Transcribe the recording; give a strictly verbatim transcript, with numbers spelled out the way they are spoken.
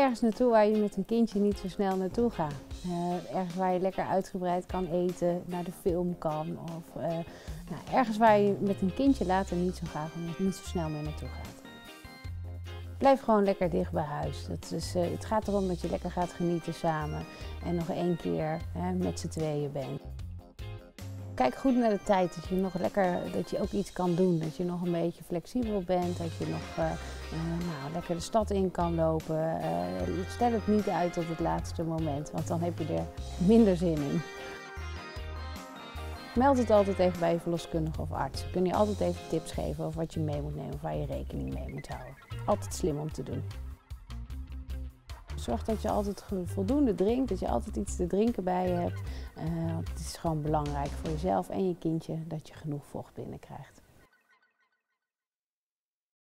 ergens naartoe waar je met een kindje niet zo snel naartoe gaat. Uh, ergens waar je lekker uitgebreid kan eten, naar de film kan. Of uh, nou, ergens waar je met een kindje later niet zo graag of niet zo snel meer naartoe gaat. Blijf gewoon lekker dicht bij huis. Dat is, uh, het gaat erom dat je lekker gaat genieten samen en nog één keer hè, met z'n tweeën bent. Kijk goed naar de tijd, dat je nog lekker, dat je ook iets kan doen. Dat je nog een beetje flexibel bent, dat je nog uh, uh, nou, lekker de stad in kan lopen. Uh, stel het niet uit tot het laatste moment, want dan heb je er minder zin in. Meld het altijd even bij je verloskundige of arts. Ze kunnen je altijd even tips geven over wat je mee moet nemen of waar je rekening mee moet houden. Altijd slim om te doen. Zorg dat je altijd voldoende drinkt, dat je altijd iets te drinken bij je hebt. Uh, want het is gewoon belangrijk voor jezelf en je kindje dat je genoeg vocht binnenkrijgt.